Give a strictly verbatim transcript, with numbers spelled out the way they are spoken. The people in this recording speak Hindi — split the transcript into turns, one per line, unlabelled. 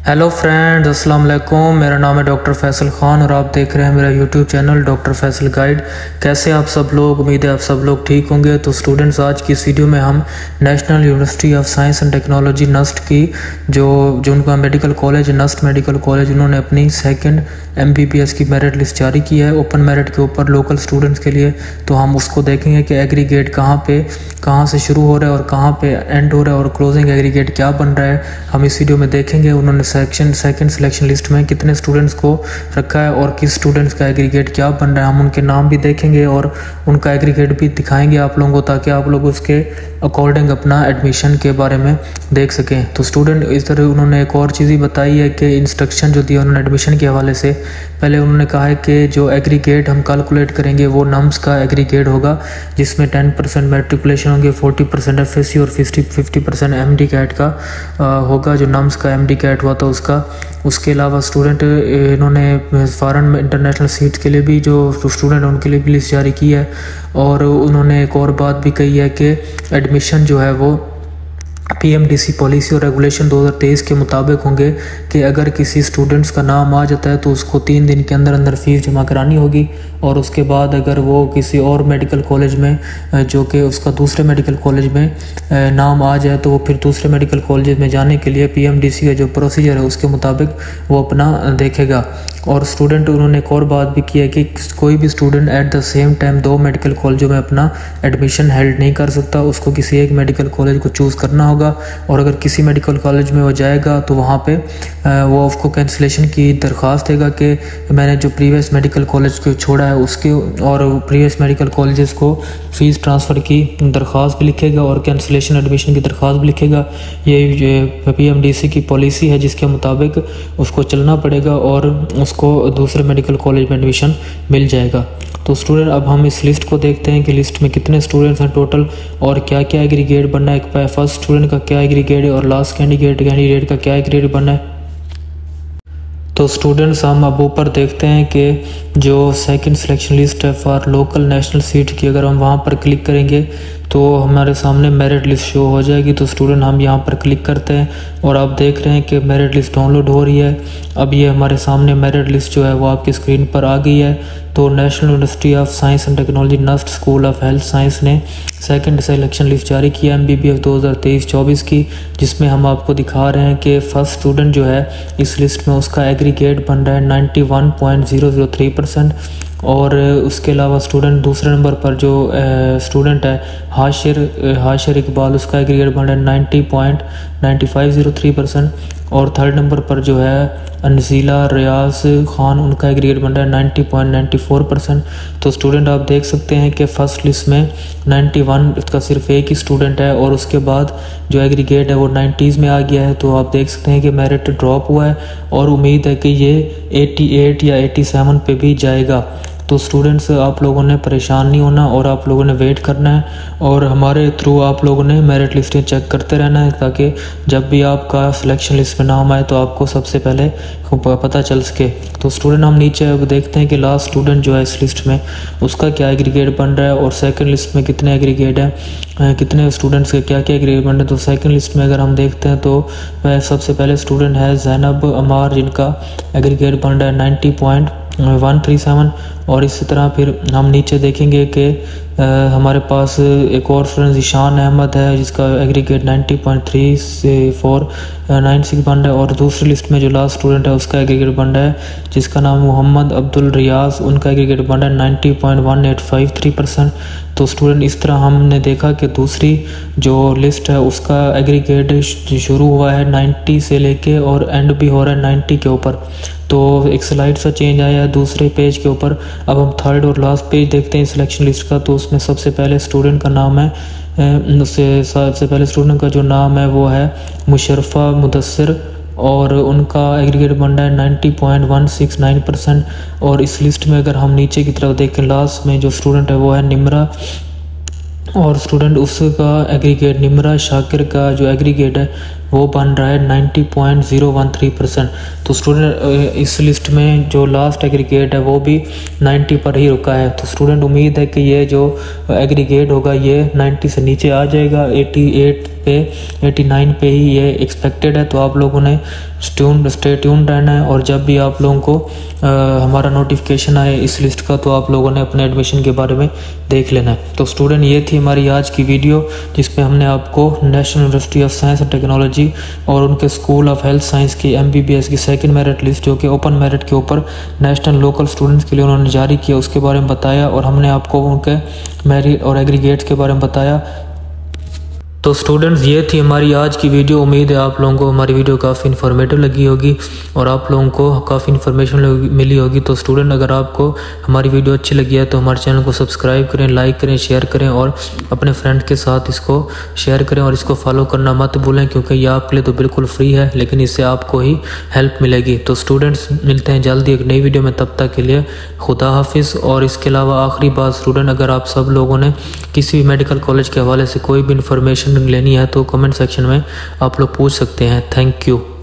हेलो फ्रेंड्स, अस्सलाम वालेकुम। मेरा नाम है डॉक्टर फैसल ख़ान और आप देख रहे हैं मेरा YouTube channel doctor Faisal guide. कैसे आप सब लोग? उम्मीद है आप सब लोग ठीक होंगे। तो स्टूडेंट्स, आज की इस वीडियो में हम national university of science and technology NUST की जो जो उनका medical college NUST medical college, उन्होंने अपनी सेकंड एमबीबीएस की मेरिट लिस्ट जारी की है ओपन मेरिट के ऊपर लोकल स्टूडेंट्स के लिए। तो हम उसको देखेंगे कि एग्रीगेट कहाँ पे कहाँ से शुरू हो रहा है और कहाँ पे एंड हो रहा है और क्लोजिंग एग्रीगेट क्या बन रहा है, हम इस वीडियो में देखेंगे। उन्होंने सेक्शन सेकंड सिलेक्शन लिस्ट में कितने स्टूडेंट्स को रखा है और किस स्टूडेंट्स का एग्रीगेट क्या बन रहा है, हम उनके नाम भी देखेंगे और उनका एग्रीगेट भी दिखाएंगे आप लोगों को, ताकि आप लोग उसके अकॉर्डिंग अपना एडमिशन के बारे में देख सकें। तो स्टूडेंट, इस तरह उन्होंने एक और चीज़ ही बताई है कि इंस्ट्रक्शन जो दिया उन्होंने एडमिशन के हवाले से, पहले उन्होंने कहा है कि जो एग्रीगेट हम कैलकुलेट करेंगे वो नम्स का एग्रीगेट होगा, जिसमें टेन परसेंट मेट्रिकुलेशन होंगे, forty percent F S C और fifty fifty percent M D CAT का आ, होगा। जो नम्स का एम डी कैट हुआ था उसका। उसके अलावा स्टूडेंट, इन्होंने फॉरेन में इंटरनेशनल सीट्स के लिए भी जो स्टूडेंट हैं उनके लिए भी लिस्ट जारी की है। और उन्होंने एक और बात भी कही है कि एडमिशन जो है वो पीएमडीसी पॉलिसी और रेगुलेशन दो हज़ार तेईस के मुताबिक होंगे कि अगर किसी स्टूडेंट्स का नाम आ जाता है तो उसको तीन दिन के अंदर अंदर फीस जमा करानी होगी। और उसके बाद अगर वो किसी और मेडिकल कॉलेज में, जो कि उसका दूसरे मेडिकल कॉलेज में नाम आ जाए, तो वो फिर दूसरे मेडिकल कॉलेज में जाने के लिए पीएमडीसी का जो प्रोसीजर है उसके मुताबिक वो अपना देखेगा। और स्टूडेंट, उन्होंने एक और बात भी की है कि कोई भी student at the same time दो मेडिकल कॉलेजों में अपना एडमिशन हेल्ड नहीं कर सकता, उसको किसी एक मेडिकल कॉलेज को चूज़ करना होगा। और अगर किसी मेडिकल कॉलेज में वो जाएगा तो वहाँ पे वो उसको कैंसिलेशन की दरख्वास्त देगा कि मैंने जो प्रीवियस मेडिकल कॉलेज को छोड़ा है उसके, और प्रीवियस मेडिकल कॉलेजेस को फ़ीस ट्रांसफ़र की दरख्वास्त भी लिखेगा और कैंसिलेशन एडमिशन की दरख्वास्त भी लिखेगा। ये पीएमडीसी की पॉलिसी है जिसके मुताबिक उसको चलना पड़ेगा और उसको दूसरे मेडिकल कॉलेज में एडमिशन मिल जाएगा। तो स्टूडेंट, अब हम इस लिस्ट को देखते हैं कि लिस्ट में कितने स्टूडेंट्स हैं टोटल और क्या क्या एग्रीगेट बनना है। फर्स्ट स्टूडेंट का क्या एग्रीगेट है और लास्ट कैंडिडेट कैंडिडेट का क्या एग्रीगेट बनना है। तो स्टूडेंट्स, हम अब ऊपर देखते हैं कि जो सेकंड सिलेक्शन लिस्ट है फॉर लोकल नेशनल सीट की, अगर हम वहाँ पर क्लिक करेंगे तो हमारे सामने मेरिट लिस्ट शो हो जाएगी। तो स्टूडेंट, हम यहाँ पर क्लिक करते हैं और आप देख रहे हैं कि मेरिट लिस्ट डाउनलोड हो रही है। अब ये हमारे सामने मेरिट लिस्ट जो है वो आपकी स्क्रीन पर आ गई है। तो national university of science and technology NUST school of health science ने सेकंड सिलेक्शन लिस्ट जारी किया एमबीबीएस दो हज़ार तेईस चौबीस की, जिसमें हम आपको दिखा रहे हैं कि फर्स्ट स्टूडेंट जो है इस लिस्ट में उसका एग्रीगेट बन रहा है ninety one point zero zero three percent. और उसके अलावा स्टूडेंट दूसरे नंबर पर जो स्टूडेंट है हाशिर हाशिर इकबाल, उसका एग्रीगेट बन रहा है ninety point ninety five zero three percent. और थर्ड नंबर पर जो है अनजीला रियाज खान, उनका एग्रीगेट बन रहा है ninety point ninety four percent. तो स्टूडेंट, आप देख सकते हैं कि फ़र्स्ट लिस्ट में नाइन्टी वन इसका सिर्फ एक ही स्टूडेंट है और उसके बाद जो एग्रीगेट है वो नाइन्टीज़ में आ गया है। तो आप देख सकते हैं कि मेरिट ड्रॉप हुआ है और उम्मीद है कि ये अठासी या सत्तासी पे भी जाएगा। तो स्टूडेंट्स, आप लोगों ने परेशान नहीं होना और आप लोगों ने वेट करना है और हमारे थ्रू आप लोगों ने मेरिट लिस्टें चेक करते रहना है, ताकि जब भी आपका सिलेक्शन लिस्ट में नाम आए तो आपको सबसे पहले पता चल सके। तो स्टूडेंट, हम नीचे अब देखते हैं कि लास्ट स्टूडेंट जो है इस लिस्ट में उसका क्या एग्रीगेट बन रहा है और सेकंड लिस्ट में कितने एग्रीगेट हैं, कितने स्टूडेंट्स के क्या क्या एग्रीगेट बन रहे हैं। तो सेकंड लिस्ट में अगर हम देखते हैं तो वह सबसे पहले स्टूडेंट है जैनब अमार, जिनका एग्रीगेट बन रहा है ninety point one three seven. और इसी तरह फिर हम नीचे देखेंगे कि हमारे पास एक और स्टूडेंट ईशान अहमद है जिसका एग्रीगेट नाइन्टी पॉइंट थ्री से फोर नाइन सिक्स बन रहा है। और दूसरी लिस्ट में जो लास्ट स्टूडेंट है उसका एग्रीगेट बन रहा है जिसका नाम मोहम्मद अब्दुल रियाज, उनका एग्रीगेट बन रहा है ninety point one eight five three percent. तो स्टूडेंट, इस तरह हमने देखा कि दूसरी जो लिस्ट है उसका एग्रीगेट शुरू हुआ है नाइन्टी से लेके और एंड भी हो रहा है नाइन्टी के ऊपर। तो एक स्लाइड सा चेंज आया है दूसरे पेज के ऊपर। अब हम थर्ड और लास्ट पेज देखते हैं सिलेक्शन लिस्ट का। तो उसमें सबसे पहले स्टूडेंट का नाम है, उससे सबसे पहले स्टूडेंट का जो नाम है वो है मुशर्रफा मुदस्सिर और उनका एग्रीगेट बन रहा है ninety point one six nine percent. और इस लिस्ट में अगर हम नीचे की तरफ देखें, लास्ट में जो स्टूडेंट है वो है निमरा, और स्टूडेंट उसका एग्रीगेट निमरा शाकिर का जो एग्रीगेट है वो बन रहा है ninety point zero one three percent. तो स्टूडेंट, इस लिस्ट में जो लास्ट एग्रीगेट है वो भी नाइन्टी पर ही रुका है। तो स्टूडेंट, उम्मीद है कि ये जो एग्रीगेट होगा ये नाइन्टी से नीचे आ जाएगा, अठासी पे एटी नाइन पे ही ये एक्सपेक्टेड है। तो आप लोगों ने ट्यून स्टे ट्यून रहना है, और जब भी आप लोगों को आ, हमारा नोटिफिकेशन आए इस लिस्ट का तो आप लोगों ने अपने एडमिशन के बारे में देख लेना है। तो स्टूडेंट, ये थी हमारी आज की वीडियो जिसमें हमने आपको national university of science and technology और उनके स्कूल ऑफ हेल्थ साइंस की एमबीबीएस की सेकंड मेरिट लिस्ट, जो कि ओपन मेरिट के ऊपर नेशनल लोकल स्टूडेंट्स के लिए उन्होंने जारी किया, उसके बारे में बताया, और हमने आपको उनके मेरिट और एग्रीगेट्स के बारे में बताया। तो स्टूडेंट्स, ये थी हमारी आज की वीडियो। उम्मीद है आप लोगों को हमारी वीडियो काफ़ी इन्फॉर्मेटिव लगी होगी और आप लोगों को काफ़ी इन्फॉर्मेशन मिली होगी। तो स्टूडेंट, अगर आपको हमारी वीडियो अच्छी लगी है तो हमारे चैनल को सब्सक्राइब करें, लाइक करें, शेयर करें और अपने फ्रेंड के साथ इसको शेयर करें, और इसको फॉलो करना मत भूलें क्योंकि ये आपके लिए तो बिल्कुल फ्री है, लेकिन इससे आपको ही हेल्प मिलेगी। तो स्टूडेंट्स, मिलते हैं जल्दी एक नई वीडियो में, तब तक के लिए खुदा हाफिज़। और इसके अलावा आखिरी बात स्टूडेंट, अगर आप सब लोगों ने किसी भी मेडिकल कॉलेज के हवाले से कोई भी इन्फॉर्मेशन लेनी है तो कमेंट सेक्शन में आप लोग पूछ सकते हैं। Thank you.